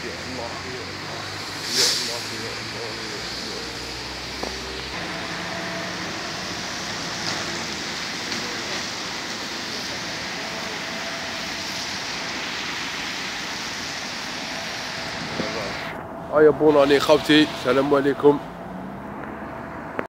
يا الله يا الله يا الله يا الله يا الله. هيا بون اني خوتي، السلام عليكم.